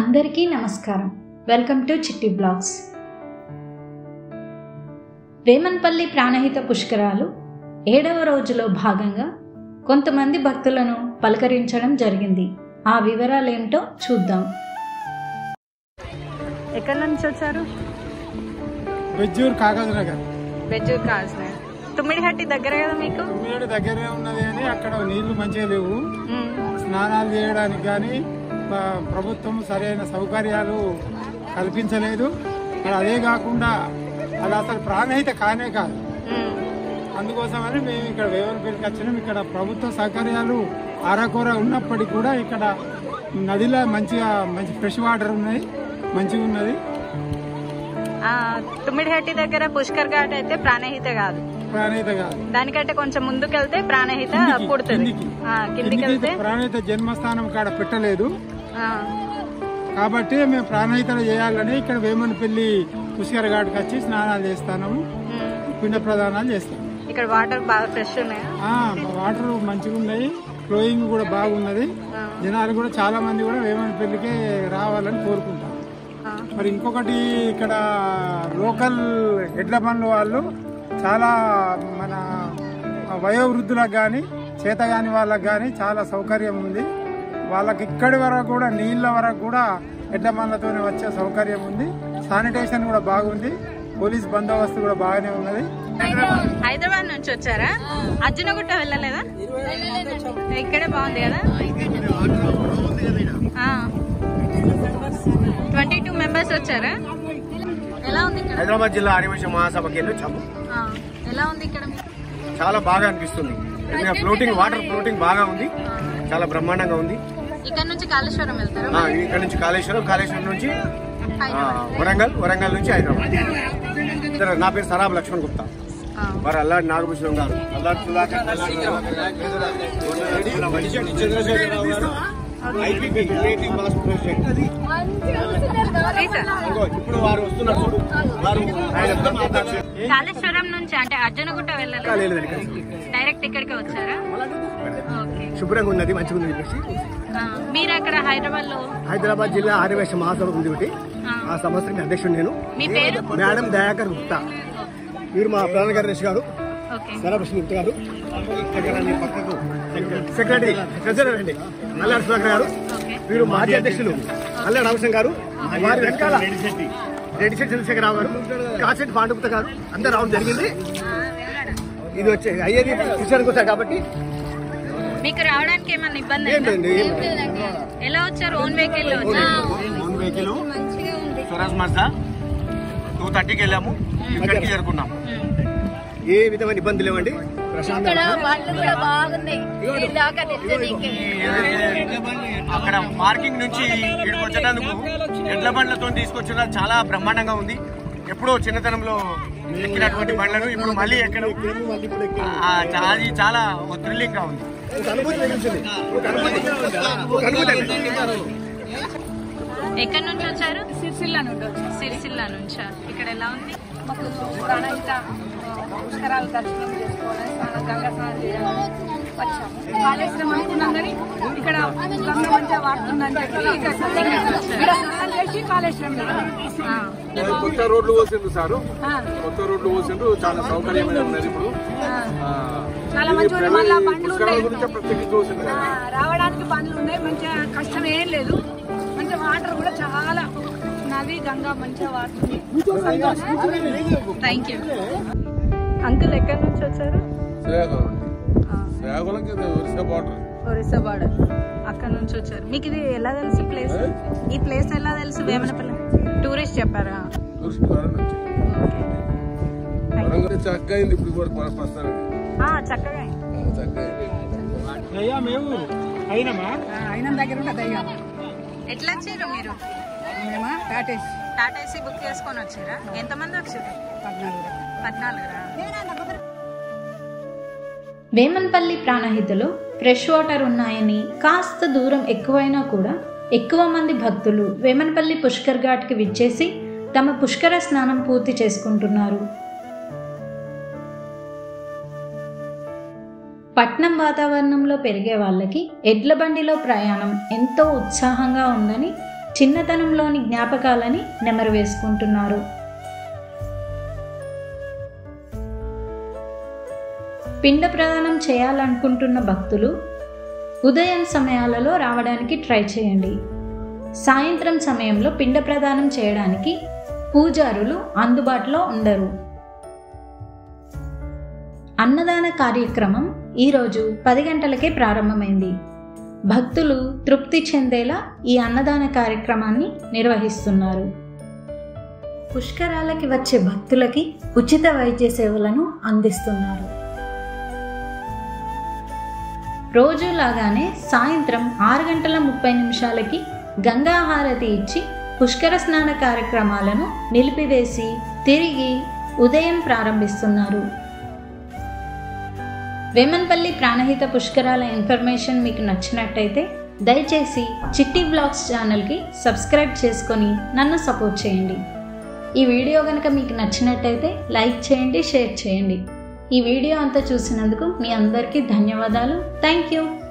అందరికీ నమస్కారం. Welcome to Chitti blogs. Vemanpalli Pranahita పుష్కరాలు 7వ రోజులో భాగంగా కొంతమంది భక్తులను పలకరించడం జరిగింది. ఆ వివరాలేంటో చూద్దాం. ఎక్కడి నుంచి వచ్చారు? బెజ్జూర్ కాగజ్నగర్. బెజ్జూర్ కాగజ్నగర్. తుమ్మిడిహట్టి దగ్గర కదా మీకు? తుమ్మిడి దగ్గరే ఉన్నది అని అక్కడ నీళ్లు మంచిగా లేవు. స్నానాలు చేయడానికి కానీ ప్రభుత్వం సరైన సౌకర్యాలు కల్పించలేదు. అదే కాకుండా అది అసలు ప్రాణహిత కానే కాదు. అందుకోసమని మేము ఇక్కడ వేమన్పల్లికి వచ్చినాం. ఇక్కడ ప్రభుత్వ సౌకర్యాలు ఆరాకూర ఉన్నప్పటికీ కూడా ఇక్కడ నదిలో మంచి ఫ్రెష్ వాటర్ ఉన్నాయి, మంచిగా ఉన్నది. తుమ్మిడిహట్టి దగ్గర పుష్కర్ ఘాట్ అయితే ప్రాణహిత కాదు. దానికంటే కొంచెం ముందుకెళ్తే ప్రాణహిత పుడుతుంది. కిందికి వెళ్తే ప్రాణహిత జన్మస్థానం కాడ పెట్టలేదు కాబట్టి మేము ప్రాణహితలు చేయాలని ఇక్కడ వేమన్పల్లి పుష్కర్ ఘాట్కి వచ్చి స్నానాలు చేస్తాము, పిండ ప్రదానాలు చేస్తాం. ఇక్కడ వాటర్ బాగా ఫ్రెష్ ఉన్నాయి. వాటర్ మంచిగా ఉన్నాయి, ఫ్లోయింగ్ కూడా బాగున్నది. జనాలు కూడా చాలా మంది కూడా వేమన్పల్లికే రావాలని కోరుకుంటారు. మరి ఇంకొకటి ఇక్కడ లోకల్ ఎడ్ల బండ్ల వాళ్ళు చాలా మన వయోవృద్ధులకు కానీ చేతగాని వాళ్ళకి కానీ చాలా సౌకర్యం ఉంది. వాళ్ళకి ఇక్కడి వరకు కూడా నీళ్ళ వరకు కూడా ఎడ్ల బండ్లతోనే వచ్చే సౌకర్యం ఉంది. శానిటేషన్ కూడా బాగుంది, పోలీస్ బందోబస్తు కూడా బాగానే ఉన్నది. హైదరాబాద్ నుంచి వచ్చారా? అర్జునగుట్ట వెళ్ళలేదా? ఇక్కడే బాగుంది కదా. 22 మెంబర్స్ వచ్చారా? ఎలా ఉంది? హైదరాబాద్ జిల్లా ఆదివాసీ మహాసభకి వెళ్ళొచ్చాము. ఎలా ఉంది ఇక్కడ? చాలా బాగా అనిపిస్తుంది. ఫ్లోటింగ్ వాటర్ ఫ్లోటింగ్ బాగా ఉంది, చాలా బ్రహ్మాండంగా ఉంది. ఇక్కడ నుంచి కాళేశ్వరం వెళ్తారు? ఇక్కడ నుంచి కాళేశ్వరం నుంచి వరంగల్ నుంచి హైదరాబాద్. నా పేరు సరాబ్ లక్ష్మణ్ గుప్తా. వారు అల్లాడి నాగభూషణం గారు, అల్లాడి సుధాకర్, చంద్రశేఖరరావు గారు, ఐపీపీ క్రియేటివ్ మాస్ ప్రెసిడెంట్. ఇప్పుడు వారు వస్తున్నారు. కాళేశ్వరం నుంచి అంటే అర్జునగుట్ట వెళ్ళలేదు, డైరెక్ట్ ఇక్కడికి వచ్చారా? శుభ్రంగా ఉన్నది, మంచిగా ఉంది. మీరు అక్కడ హైదరాబాద్ జిల్లా ఆదివాసీ మహాసభ ఉంది ఒకటి, ఆ సంవత్సరం అధ్యక్షుడు నేను. మీ పేరు? మేడం దయాకర్ గుప్తా. వీరు మా ప్రాణగారేష్ గారు, సరాభూషణ్ గుప్తా గారు, సెక్రటరీ ట్రెజరర్ అండి అల్లాడి సుధాకర్ గారు. వీరు మాజీ అధ్యక్షులు అల్లాడి రామకృష్ణ గారు. వారి వెనకాల రెడ్డిశెట్టి చంద్రశేఖరరావు గారు, కాశెట్టి పాండుగుప్త గారు అందరూ రావడం జరిగింది. ఇది వచ్చే అయ్యేది కృష్ణానికి వచ్చారు కాబట్టి మీకు రావడానికి ఏమన్నా ఇబ్బంది? ఎలా వచ్చారు? Own vehicle? Own vehicle Swaraj Mazda 2:30కి వెళ్ళాము, ఇక్కడికి చేరుకున్నాము. ఏ విధమైన ఇబ్బంది లేవండి. అక్కడ పార్కింగ్ నుంచి ఇక్కడికి వచ్చేటందుకు ఎడ్ల బండ్లతో తీసుకొచ్చిన చాలా బ్రహ్మాండంగా ఉంది. ఎప్పుడో చిన్నతనంలో ఎక్కినటువంటి బండ్లను ఇప్పుడు మళ్ళీ ఎక్కడం అది చాలా థ్రిల్లింగ్ గా ఉంది. ఎక్కడి నుంచి వచ్చారు? సిరిసిల్ల నుంచా? ఇక్కడ ఎలా ఉంది? పుష్కరాలు దర్శనం చేసుకోవాలి, గంగా స్నానం చేయాలి వచ్చాము. కాళేశ్వరం అనుకున్నాం కానీ ఇక్కడ గంగ మంచిగా వాడుతుందని చెప్పి ఇక్కడ స్నానం చేసి కాళేశ్వరం కొత్త రోడ్లు పోసిండ్రు సారు, కొత్త రోడ్లు పోసిండ్రు, చాలా సౌకర్యమైన ఉన్నది. ఇప్పుడు చాలా మంచిగా మళ్ళీ బండ్లు ప్రత్యేకించి రావడానికి బండ్లు ఉన్నాయి, మంచిగా కష్టం ఏం లేదు. మంచిగా వాటర్ కూడా చాలా నది గంగా మంచిగా వాడుతుంది. Thank you. అంకుల్ ఎక్కడి నుంచి వచ్చారు? ఒరిస్సా బార్డర్ అక్కడ నుంచి వచ్చారు. మీకు ఇది ఎలా తెలుసు ప్లేస్? ఈ ప్లేస్ ఎలా తెలుసు? వేమనపల్లి టూరిస్ట్ చెప్పారా? చక్కగా ఎట్లా వచ్చారు మీరు? టాటాసీ బుక్ చేసుకొని వచ్చారా? ఎంతమంది వచ్చారు? 14. వేమన్పల్లి ప్రాణహితలో ఫ్రెష్ వాటర్ ఉన్నాయని కాస్త దూరం ఎక్కువైనా కూడా ఎక్కువ మంది భక్తులు వేమన్పల్లి పుష్కర్ ఘాట్కి విచ్చేసి తమ పుష్కర స్నానం పూర్తి చేసుకుంటున్నారు. పట్నం వాతావరణంలో పెరిగే వాళ్ళకి ఎడ్ల బండిలో ప్రయాణం ఎంతో ఉత్సాహంగా ఉందని చిన్నతనంలోని జ్ఞాపకాలని నెమరు వేసుకుంటున్నారు. పిండ ప్రదానం చేయాలనుకుంటున్న భక్తులు ఉదయం సమయాలలో రావడానికి ట్రై చేయండి. సాయంత్రం సమయంలో పిండ ప్రదానం చేయడానికి పూజారులు అందుబాటులో ఉండరు. అన్నదాన కార్యక్రమం ఈరోజు 10 గంటలకే ప్రారంభమైంది. భక్తులు తృప్తి చెందేలా ఈ అన్నదాన కార్యక్రమాన్ని నిర్వహిస్తున్నారు. పుష్కరాలకి వచ్చే భక్తులకి ఉచిత వైద్య సేవలను అందిస్తున్నారు. రోజులాగానే సాయంత్రం 6:30 గంగా హారతి ఇచ్చి పుష్కర స్నాన కార్యక్రమాలను నిలిపివేసి తిరిగి ఉదయం ప్రారంభిస్తున్నారు. వేమన్పల్లి ప్రాణహిత పుష్కరాల ఇన్ఫర్మేషన్ మీకు నచ్చినట్టయితే దయచేసి చిట్టి బ్లాగ్స్ ఛానల్కి సబ్స్క్రైబ్ చేసుకొని నన్ను సపోర్ట్ చేయండి. ఈ వీడియో కనుక మీకు నచ్చినట్టయితే లైక్ చేయండి, షేర్ చేయండి. ఈ వీడియో అంతా చూసినందుకు మీ అందరికీ ధన్యవాదాలు. Thank you.